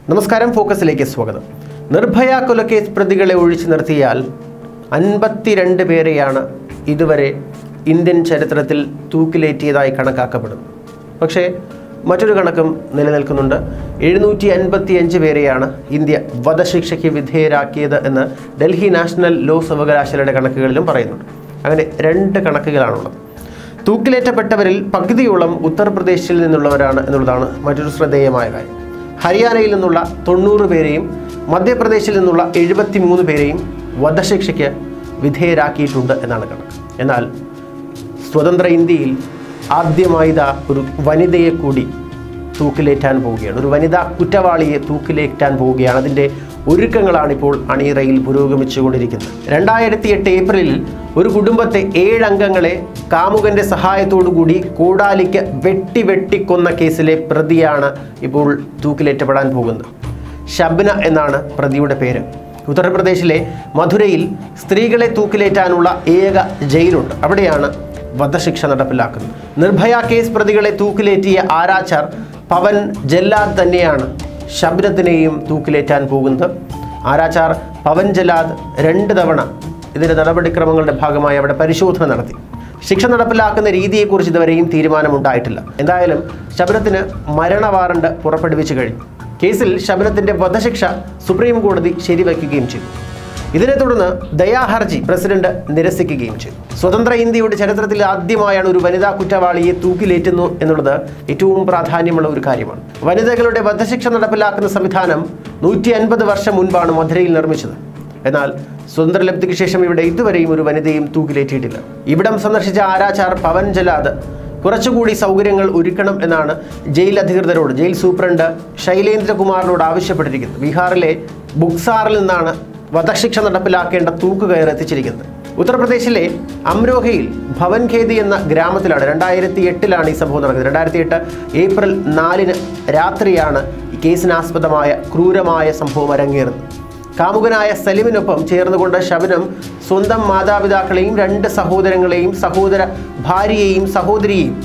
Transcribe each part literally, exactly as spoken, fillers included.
നമസ്കാരം, ഫോക്കസിലേക്ക് സ്വാഗതം. നിർഭയ കൊലക്കേസ് പ്രതികളെ ഒഴിച്ചു നിർത്തിയാൽ അൻപത്തിരണ്ട് പേരെയാണ് ഇതുവരെ ഇന്ത്യൻ ചരിത്രത്തിൽ തൂക്കിലേറ്റിയതായി കണക്കാക്കപ്പെടുന്നത്. പക്ഷേ മറ്റൊരു കണക്കും നിലനിൽക്കുന്നുണ്ട്. എഴുന്നൂറ്റി അൻപത്തി അഞ്ച് പേരെയാണ് ഇന്ത്യ വധശിക്ഷയ്ക്ക് വിധേയരാക്കിയത് എന്ന് ഡൽഹി നാഷണൽ ലോ സർവകലാശാലയുടെ കണക്കുകളിലും പറയുന്നുണ്ട്. അങ്ങനെ രണ്ട് കണക്കുകളാണുള്ളത്. തൂക്കിലേറ്റപ്പെട്ടവരിൽ പകുതിയോളം ഉത്തർപ്രദേശിൽ നിന്നുള്ളവരാണ് എന്നുള്ളതാണ് മറ്റൊരു ശ്രദ്ധേയമായ കാര്യം. ഹരിയാനയിൽ നിന്നുള്ള തൊണ്ണൂറ് പേരെയും മധ്യപ്രദേശിൽ നിന്നുള്ള എഴുപത്തി മൂന്ന് പേരെയും വധശിക്ഷയ്ക്ക് വിധേയരാക്കിയിട്ടുണ്ട് എന്നാണ് കണക്ക്. എന്നാൽ സ്വതന്ത്ര ഇന്ത്യയിൽ ആദ്യമായി ഇതാ ഒരു വനിതയെ കൂടി തൂക്കിലേറ്റാൻ പോവുകയാണ്. ഒരു വനിതാ കുറ്റവാളിയെ തൂക്കിലേറ്റാൻ പോവുകയാണ്. അതിൻ്റെ ഒരുക്കങ്ങളാണിപ്പോൾ അണിയറയിൽ പുരോഗമിച്ചുകൊണ്ടിരിക്കുന്നത്. രണ്ടായിരത്തി എട്ട് ഏപ്രിലിൽ ഒരു കുടുംബത്തെ ഏഴംഗങ്ങളെ കാമുകൻ്റെ സഹായത്തോടുകൂടി കോടാലിക്ക് വെട്ടി വെട്ടിക്കൊന്ന കേസിലെ പ്രതിയാണ് ഇപ്പോൾ തൂക്കിലേറ്റപ്പെടാൻ പോകുന്നത്. ഷബ്ന എന്നാണ് പ്രതിയുടെ പേര്. ഉത്തർപ്രദേശിലെ മധുരയിൽ സ്ത്രീകളെ തൂക്കിലേറ്റാനുള്ള ഏക ജയിലുണ്ട്. അവിടെയാണ് വധശിക്ഷ നടപ്പിലാക്കുന്നത്. നിർഭയ കേസ് പ്രതികളെ തൂക്കിലേറ്റിയ ആരാച്ചാർ പവൻ ജല്ലാദ് തന്നെയാണ് ഷബ്നത്തിനെയും തൂക്കിലേറ്റാൻ പോകുന്നത്. ആരാച്ചാർ പവൻ ജല്ലാദ് രണ്ട് തവണ ഇതിൻ്റെ നടപടിക്രമങ്ങളുടെ ഭാഗമായി അവിടെ പരിശോധന നടത്തി. ശിക്ഷ നടപ്പിലാക്കുന്ന രീതിയെക്കുറിച്ച് ഇതുവരെയും തീരുമാനമുണ്ടായിട്ടില്ല. എന്തായാലും ഷബ്നത്തിന് മരണ വാറണ്ട് പുറപ്പെടുവിച്ചു കഴിഞ്ഞു. കേസിൽ ഷബ്നത്തിൻ്റെ വധശിക്ഷ സുപ്രീം കോടതി ശരിവയ്ക്കുകയും ചെയ്തു. ഇതിനെ തുടർന്ന് ദയാഹർജി പ്രസിഡന്റ് നിരസിക്കുകയും ചെയ്തു. സ്വതന്ത്ര ഇന്ത്യയുടെ ചരിത്രത്തിൽ ആദ്യമായാണ് ഒരു വനിതാ കുറ്റവാളിയെ തൂക്കിലേറ്റുന്നു എന്നുള്ളത് ഏറ്റവും പ്രാധാന്യമുള്ള ഒരു കാര്യമാണ്. വനിതകളുടെ വധശിക്ഷ നടപ്പിലാക്കുന്ന സംവിധാനം നൂറ്റി അൻപത് വർഷം മുൻപാണ് മധുരയിൽ നിർമ്മിച്ചത്. എന്നാൽ സ്വതന്ത്രലബ്ധിക്ക് ശേഷം ഇവിടെ ഇതുവരെയും ഒരു വനിതയും തൂക്കിലേറ്റിയിട്ടില്ല. ഇവിടം സന്ദർശിച്ച ആരാച്ചാർ പവൻ ജല്ലാദ് കുറച്ചുകൂടി സൗകര്യങ്ങൾ ഒരുക്കണം എന്നാണ് ജയിൽ അധികൃതരോട് ജയിൽ സൂപ്രണ്ട് ശൈലേന്ദ്രകുമാറിനോട് ആവശ്യപ്പെട്ടിരിക്കുന്നത്. ബീഹാറിലെ ബുക്സാറിൽ നിന്നാണ് വധശിക്ഷ നടപ്പിലാക്കേണ്ട തൂക്കുകയർ എത്തിച്ചിരിക്കുന്നത്. ഉത്തർപ്രദേശിലെ അമ്രോഹയിൽ ഭവൻഖേദി എന്ന ഗ്രാമത്തിലാണ് രണ്ടായിരത്തി എട്ടിലാണ് ഈ സംഭവം നടക്കുന്നത്. രണ്ടായിരത്തി എട്ട് ഏപ്രിൽ നാലിന് രാത്രിയാണ് ഈ കേസിനാസ്പദമായ ക്രൂരമായ സംഭവം അരങ്ങേറുന്നത്. കാമുകനായ സലിമിനൊപ്പം ചേർന്നുകൊണ്ട് ശബനം സ്വന്തം മാതാപിതാക്കളെയും രണ്ട് സഹോദരങ്ങളെയും സഹോദര ഭാര്യയെയും സഹോദരിയെയും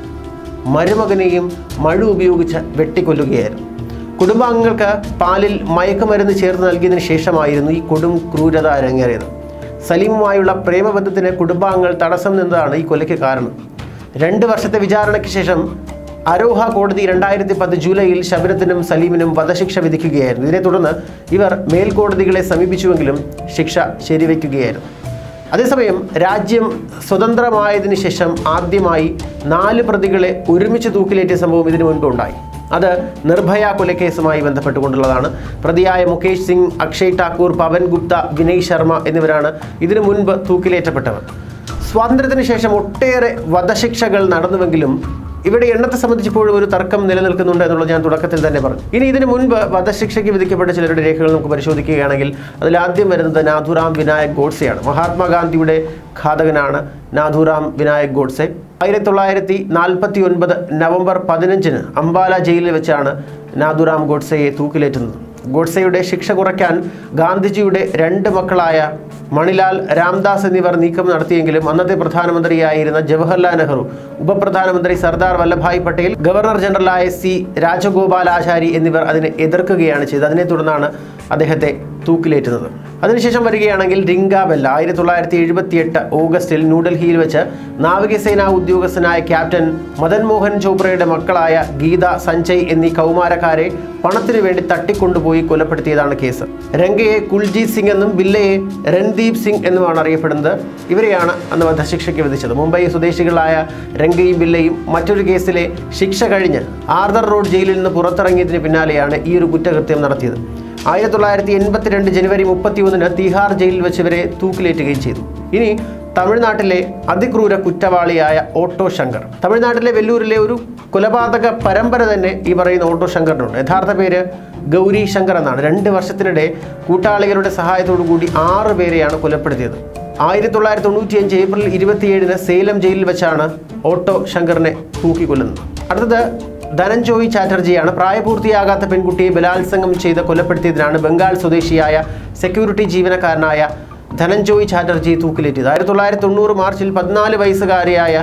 മരുമകനെയും മഴു ഉപയോഗിച്ച് വെട്ടിക്കൊല്ലുകയായിരുന്നു. കുടുംബാംഗങ്ങൾക്ക് പാലിൽ മയക്കുമരുന്ന് ചേർത്ത് നൽകിയതിനു ശേഷമായിരുന്നു ഈ കൊടും ക്രൂരത അരങ്ങേറിയത്. സലീമുമായുള്ള പ്രേമബന്ധത്തിന് കുടുംബാംഗങ്ങൾ തടസ്സം നിന്നതാണ് ഈ കൊലയ്ക്ക് കാരണം. രണ്ട് വർഷത്തെ വിചാരണയ്ക്ക് ശേഷം അരോഹ കോടതി രണ്ടായിരത്തി പത്ത് ജൂലൈയിൽ ശബനത്തിനും സലീമിനും വധശിക്ഷ വിധിക്കുകയായിരുന്നു. ഇതിനെ തുടർന്ന് ഇവർ മേൽക്കോടതികളെ സമീപിച്ചുവെങ്കിലും ശിക്ഷ ശരിവയ്ക്കുകയായിരുന്നു. അതേസമയം രാജ്യം സ്വതന്ത്രമായതിനു ശേഷം ആദ്യമായി നാല് പ്രതികളെ ഒരുമിച്ച് തൂക്കിലേറ്റിയ സംഭവം ഇതിനു മുൻപ് ഉണ്ടായി. അത് നിർഭയ കൊലക്കേസുമായി ബന്ധപ്പെട്ടുകൊണ്ടുള്ളതാണ്. പ്രതിയായ മുകേഷ് സിംഗ്, അക്ഷയ് ഠാക്കൂർ, പവൻ ഗുപ്ത, വിനയ് ശർമ്മ എന്നിവരാണ് ഇതിനു മുൻപ് തൂക്കിലേറ്റപ്പെട്ടവർ. സ്വാതന്ത്ര്യത്തിന് ശേഷം ഒട്ടേറെ വധശിക്ഷകൾ നടന്നുവെങ്കിലും ഇവിടെ എണ്ണത്തെ സംബന്ധിച്ചിപ്പോഴും ഒരു തർക്കം നിലനിൽക്കുന്നുണ്ട് എന്നുള്ളത് ഞാൻ തുടക്കത്തിൽ തന്നെ പറഞ്ഞു. ഇനി ഇതിനു മുൻപ് വധശിക്ഷയ്ക്ക് വിധിക്കപ്പെട്ട ചിലരുടെ രേഖകൾ നമുക്ക് പരിശോധിക്കുകയാണെങ്കിൽ അതിൽ ആദ്യം വരുന്നത് നാഥുറാം വിനായക് ഗോഡ്സെയാണ്. മഹാത്മാഗാന്ധിയുടെ ഘാതകനാണ് നാഥുറാം വിനായക് ഗോഡ്സെ. ആയിരത്തി തൊള്ളായിരത്തി നാൽപ്പത്തി ഒൻപത് നവംബർ പതിനഞ്ചിന് അംബാല ജയിലിൽ വെച്ചാണ് നാഥുറാം ഗോഡ്സെയെ തൂക്കിലേറ്റുന്നത്. ഗോഡ്സെയുടെ ശിക്ഷ കുറയ്ക്കാൻ ഗാന്ധിജിയുടെ രണ്ട് മക്കളായ മണിലാൽ, രാംദാസ് എന്നിവർ നീക്കം നടത്തിയെങ്കിലും അന്നത്തെ പ്രധാനമന്ത്രിയായിരുന്ന ജവഹർലാൽ നെഹ്റു, ഉപപ്രധാനമന്ത്രി സർദാർ വല്ലഭായ് പട്ടേൽ, ഗവർണർ ജനറലായ സി രാജഗോപാലാചാരി എന്നിവർ അതിനെ എതിർക്കുകയാണ് ചെയ്തത്. അതിനെ തുടർന്നാണ് അദ്ദേഹത്തെ തൂക്കിലേറ്റുന്നത്. അതിനുശേഷം വരികയാണെങ്കിൽ റിംഗാബെല്ല ആയിരത്തി തൊള്ളായിരത്തി എഴുപത്തി എട്ട് ഓഗസ്റ്റിൽ ന്യൂഡൽഹിയിൽ വെച്ച് നാവികസേനാ ഉദ്യോഗസ്ഥനായ ക്യാപ്റ്റൻ മദൻ മോഹൻ ചോപ്രയുടെ മക്കളായ ഗീത, സഞ്ജയ് എന്നീ കൗമാരക്കാരെ പണത്തിനു വേണ്ടി തട്ടിക്കൊണ്ടുപോയി കൊലപ്പെടുത്തിയതാണ് കേസ്. രംഗയെ കുൽജീത് സിംഗ് എന്നും ബില്ലയെ രൺദീപ് സിംഗ് എന്നുമാണ് അറിയപ്പെടുന്നത്. ഇവരെയാണ് അന്ന് വധശിക്ഷയ്ക്ക് വിധിച്ചത്. മുംബൈ സ്വദേശികളായ രംഗയും ബില്ലയും മറ്റൊരു കേസിലെ ശിക്ഷ കഴിഞ്ഞ് ആർദർ റോഡ് ജയിലിൽ നിന്ന് പുറത്തിറങ്ങിയതിന് പിന്നാലെയാണ് ഈ ഒരു കുറ്റകൃത്യം നടത്തിയത്. ആയിരത്തി തൊള്ളായിരത്തി എൺപത്തിരണ്ട് ജനുവരി മുപ്പത്തി ഒന്നിന് തിഹാർ ജയിലിൽ വെച്ച് ഇവരെ തൂക്കിലേറ്റുകയും ചെയ്തു. ഇനി തമിഴ്നാട്ടിലെ അതിക്രൂര കുറ്റവാളിയായ ഓട്ടോ ശങ്കർ. തമിഴ്നാട്ടിലെ വെല്ലൂരിലെ ഒരു കൊലപാതക പരമ്പര തന്നെ ഈ പറയുന്ന ഓട്ടോ ശങ്കറിനുണ്ട്. യഥാർത്ഥ പേര് ഗൗരി ശങ്കർ എന്നാണ്. രണ്ട് വർഷത്തിനിടെ കൂട്ടാളികളുടെ സഹായത്തോടു കൂടി ആറ് പേരെയാണ് കൊലപ്പെടുത്തിയത്. ആയിരത്തി തൊള്ളായിരത്തി തൊണ്ണൂറ്റി അഞ്ച് ഏപ്രിൽ ഇരുപത്തിയേഴിന് സേലം ജയിലിൽ വെച്ചാണ് ഓട്ടോ ശങ്കറിനെ തൂക്കിക്കൊല്ലുന്നത്. അടുത്തത് ധനഞ്ജോയ് ചാറ്റർജിയാണ്. പ്രായപൂർത്തിയാകാത്ത പെൺകുട്ടിയെ ബലാത്സംഗം ചെയ്ത് കൊലപ്പെടുത്തിയതിനാണ് ബംഗാൾ സ്വദേശിയായ സെക്യൂരിറ്റി ജീവനക്കാരനായ ധനഞ്ജോയ് ചാറ്റർജി തൂക്കിലേറ്റിയത്. ആയിരത്തി തൊള്ളായിരത്തി തൊണ്ണൂറ് മാർച്ചിൽ പതിനാല് വയസ്സുകാരിയായ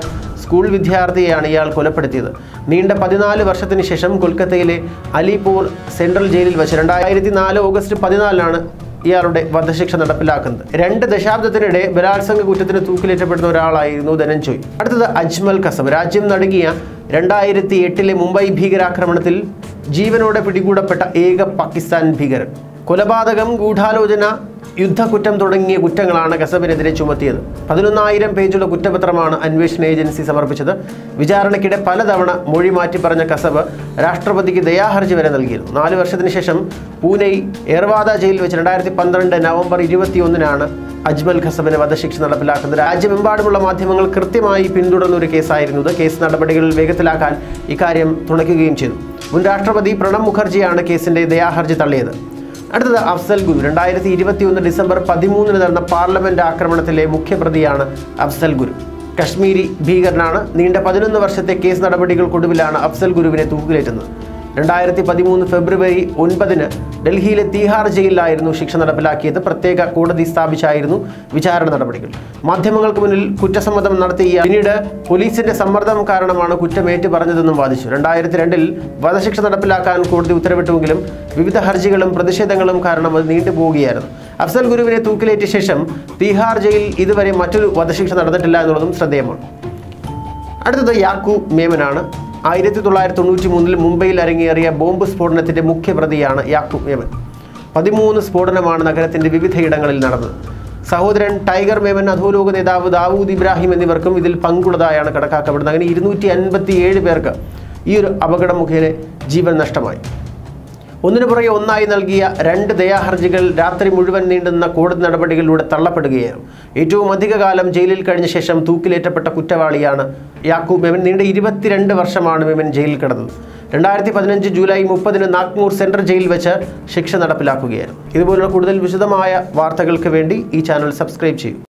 സ്കൂൾ വിദ്യാർത്ഥിയെയാണ് ഇയാൾ കൊലപ്പെടുത്തിയത്. നീണ്ട പതിനാല് വർഷത്തിന് ശേഷം കൊൽക്കത്തയിലെ അലിപൂർ സെൻട്രൽ ജയിലിൽ വെച്ച് രണ്ടായിരത്തി നാല് ഓഗസ്റ്റ് പതിനാലിനാണ് ഇയാളുടെ വധശിക്ഷ നടപ്പിലാക്കുന്നത്. രണ്ട് ദശാബ്ദത്തിനിടെ ബലാത്സംഗ കുറ്റത്തിന് തൂക്കിലേറ്റപ്പെടുന്ന ഒരാളായിരുന്നു ധനഞ്ജോയ്. അടുത്തത് അജ്മൽ കസബ്. രാജ്യം നടുങ്ങിയ രണ്ടായിരത്തി എട്ടിലെ മുംബൈ ഭീകരാക്രമണത്തിൽ ജീവനോടെ പിടികൂടപ്പെട്ട ഏക പാകിസ്ഥാൻ ഭീകരൻ. കൊലപാതകം, ഗൂഢാലോചന, യുദ്ധക്കുറ്റം തുടങ്ങിയ കുറ്റങ്ങളാണ് കസബിനെതിരെ ചുമത്തിയത്. പതിനൊന്നായിരം പേജുള്ള കുറ്റപത്രമാണ് അന്വേഷണ ഏജൻസി സമർപ്പിച്ചത്. വിചാരണയ്ക്കിടെ പലതവണ മൊഴി മാറ്റി പറഞ്ഞ കസബ് രാഷ്ട്രപതിക്ക് ദയാഹർജി വരെ നൽകിയിരുന്നു. നാല് വർഷത്തിന് ശേഷം പൂനെ ഏർവാദ ജയിലിൽ വെച്ച് രണ്ടായിരത്തി പന്ത്രണ്ട് നവംബർ ഇരുപത്തിയൊന്നിനാണ് അജ്മൽ കസബിന് വധശിക്ഷ നടപ്പിലാക്കുന്നത്. രാജ്യമെമ്പാടുമുള്ള മാധ്യമങ്ങൾ കൃത്യമായി പിന്തുടർന്ന ഒരു കേസായിരുന്നു ഇത്. കേസ് നടപടികൾ വേഗത്തിലാക്കാൻ ഇക്കാര്യം തുണയ്ക്കുകയും ചെയ്തു. മുൻ രാഷ്ട്രപതി പ്രണബ് മുഖർജിയാണ് കേസിന്റെ ദയാഹർജി തള്ളിയത്. അടുത്തത് അഫ്സൽ ഗുരു. രണ്ടായിരത്തി ഇരുപത്തി ഒന്ന് ഡിസംബർ പതിമൂന്നിന് നടന്ന പാർലമെന്റ് ആക്രമണത്തിലെ മുഖ്യപ്രതിയാണ് അഫ്സൽ ഗുരു. കശ്മീരി ഭീകരനാണ്. നീണ്ട പതിനൊന്ന് വർഷത്തെ കേസ് നടപടികൾക്കൊടുവിലാണ് അഫ്സൽ ഗുരുവിനെ തൂക്കിലേറ്റുന്നത്. രണ്ടായിരത്തി പതിമൂന്ന് ഫെബ്രുവരി ഒൻപതിന് ഡൽഹിയിലെ തീഹാർ ജയിലിലായിരുന്നു ശിക്ഷ നടപ്പിലാക്കിയത്. പ്രത്യേക കോടതി സ്ഥാപിച്ചായിരുന്നു വിചാരണ നടപടികൾ. മാധ്യമങ്ങൾക്ക് മുന്നിൽ കുറ്റസമ്മതം നടത്തിയ പിന്നീട് പോലീസിന്റെ സമ്മർദ്ദം കാരണമാണ് കുറ്റമേറ്റു പറഞ്ഞതെന്നും വാദിച്ചു. രണ്ടായിരത്തി രണ്ടിൽ വധശിക്ഷ നടപ്പിലാക്കാൻ കോടതി ഉത്തരവിട്ടുവെങ്കിലും വിവിധ ഹർജികളും പ്രതിഷേധങ്ങളും കാരണം അത് നീണ്ടുപോവുകയായിരുന്നു. അഫ്സൽ ഗുരുവിനെ തൂക്കിലേറ്റിയ ശേഷം തീഹാർ ജയിൽ ഇതുവരെ മറ്റൊരു വധശിക്ഷ നടന്നിട്ടില്ല എന്നുള്ളതും ശ്രദ്ധേയമാണ്. അടുത്തത് യാക്കൂബ് മേമനാണ്. ആയിരത്തി തൊള്ളായിരത്തി തൊണ്ണൂറ്റി മൂന്നിൽ മുംബൈയിൽ അരങ്ങേറിയ ബോംബ് സ്ഫോടനത്തിന്റെ മുഖ്യപ്രതിയാണ് യാക്കൂബ് മേമൻ. പതിമൂന്ന് സ്ഫോടനമാണ് നഗരത്തിന്റെ വിവിധയിടങ്ങളിൽ നടന്നത്. സഹോദരൻ ടൈഗർ മേമൻ, അധോലോക നേതാവ് ദാവൂദ് ഇബ്രാഹിം എന്നിവർക്കും ഇതിൽ പങ്കുള്ളതായാണ് കണക്കാക്കപ്പെടുന്നത്. അങ്ങനെ ഇരുന്നൂറ്റി അൻപത്തി ഏഴ് പേർക്ക് ഈ ഒരു അപകടം മുഖേന ജീവൻ നഷ്ടമായി. ഒന്നിനു പുറകെ ഒന്നായി നൽകിയ രണ്ട് ദയാഹർജികൾ രാത്രി മുഴുവൻ നീണ്ടുന്ന കോടതി നടപടികളിലൂടെ തള്ളപ്പെടുകയാണ്. ഏറ്റവും അധികകാലം ജയിലിൽ കഴിഞ്ഞ ശേഷം തൂക്കിലേറ്റപ്പെട്ട കുറ്റവാളിയാണ് യാക്കൂബ് മേമൻ. നീണ്ട ഇരുപത്തിരണ്ട് വർഷമാണ് മേമൻ ജയിലിൽ കിടന്നത്. രണ്ടായിരത്തി പതിനഞ്ച് ജൂലൈ മുപ്പതിന് നാഗ്പൂർ സെൻട്രൽ ജയിലിൽ വെച്ച് ശിക്ഷ നടപ്പിലാക്കുകയായിരുന്നു. ഇതുപോലുള്ള കൂടുതൽ വിശദമായ വാർത്തകൾക്ക് വേണ്ടി ഈ ചാനൽ സബ്സ്ക്രൈബ് ചെയ്യൂ.